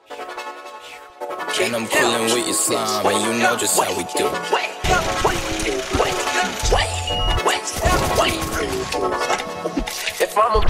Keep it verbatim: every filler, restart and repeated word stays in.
And I'm coolin' with your slime, and you know just how we do. If I'm a